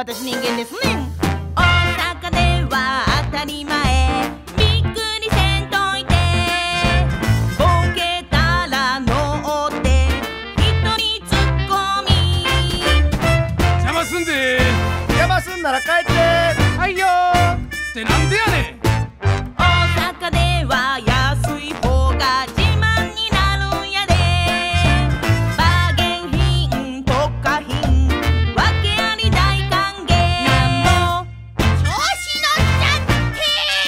私人間ですね。大阪では当たり前、びっくりせんといて。ボケたら乗って一人ツッコミ。 邪魔すんで。 邪魔すんなら帰って。 はいよーってなんでやねん。 大阪では安い方が自慢になるんやで。バーゲン品特価品訳あり大歓迎。なんも調子乗っちゃって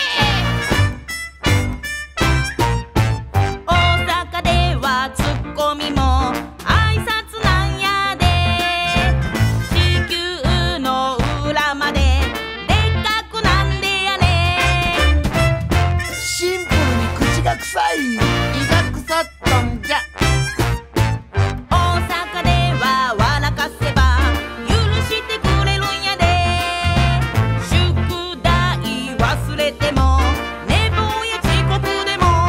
。大阪ではツッコミも挨拶なんやで。地球の裏まででっかくなんでやねん。 シンプルに口が臭い。胃が腐っとんじゃ。 大阪では笑かせば許してくれるんやで。宿題忘れても寝坊や遅刻でも。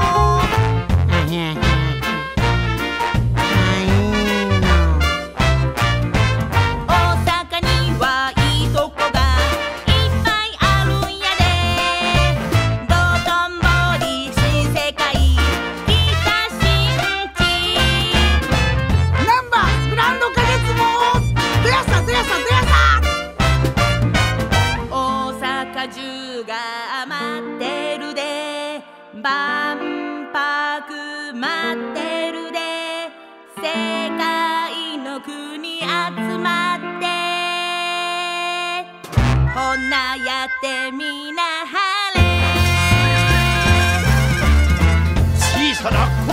大阪にはいいとこがいっぱいあるんやで。道頓堀新世界北新地。 ナンバーグランド花月もどやさどやさどやさ。 大阪中が待ってるで。万博待ってるで。世界の国集まって。ほなやってみなはれ。 小さな